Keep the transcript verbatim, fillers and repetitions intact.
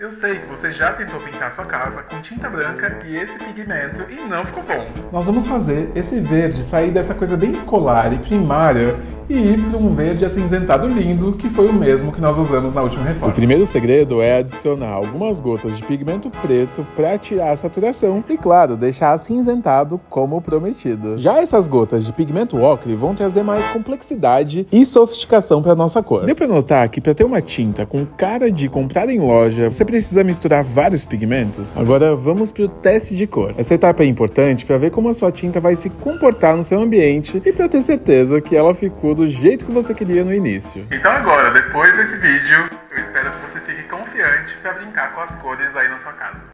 Eu sei que você já tentou pintar sua casa com tinta branca e esse pigmento e não ficou bom. Nós vamos fazer esse verde sair dessa coisa bem escolar e primária e ir para um verde acinzentado lindo, que foi o mesmo que nós usamos na última reforma. O primeiro segredo é adicionar algumas gotas de pigmento preto para tirar a saturação e, claro, deixar acinzentado como prometido. Já essas gotas de pigmento ocre vão trazer mais complexidade e sofisticação para nossa cor. Deu para notar que para ter uma tinta com cara de comprar em loja, você precisa misturar vários pigmentos? Agora vamos para o teste de cor. Essa etapa é importante para ver como a sua tinta vai se comportar no seu ambiente e para ter certeza que ela ficou do jeito que você queria no início. Então agora, depois desse vídeo, eu espero que você fique confiante para brincar com as cores aí na sua casa.